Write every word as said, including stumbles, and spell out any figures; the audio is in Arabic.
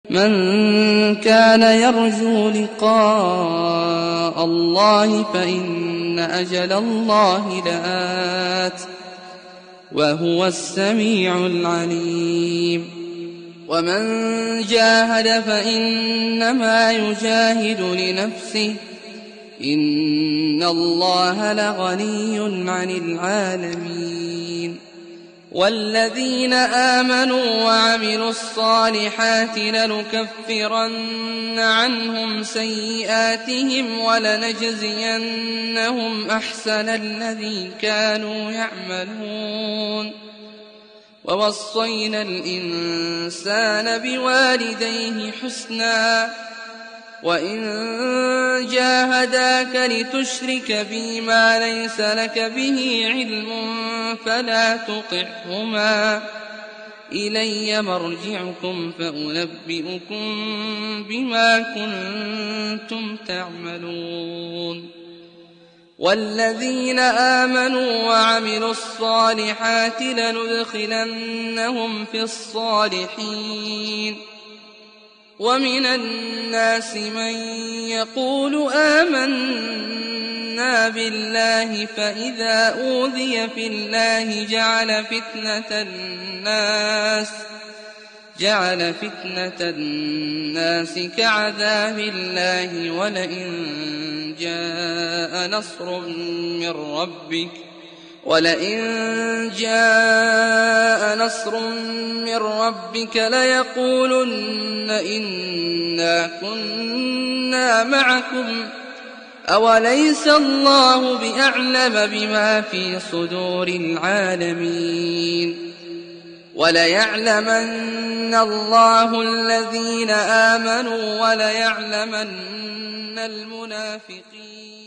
من كان يرجو لقاء الله فإن أجل الله لآت وهو السميع العليم ومن جاهد فإنما يجاهد لنفسه إن الله لغني عن العالمين والذين آمنوا وعملوا الصالحات لنكفرن عنهم سيئاتهم ولنجزينهم أحسن الذي كانوا يعملون ووصينا الإنسان بوالديه حسنا وإن جاهداك لتشرك بي ما ليس لك به علم فلا تطعهما إلي مرجعكم فأنبئكم بما كنتم تعملون والذين آمنوا وعملوا الصالحات لندخلنهم في الصالحين ومن الناس من يقول آمنا بالله فإذا أوذي في الله جعل فتنة الناس جعل فتنة الناس كعذاب الله ولئن جاء نصر من ربك ولئن جاء نصر من ربك ليقولن إنا كنا معكم أوليس الله بأعلم بما في صدور العالمين وليعلمن الله الذين آمنوا وليعلمن المنافقين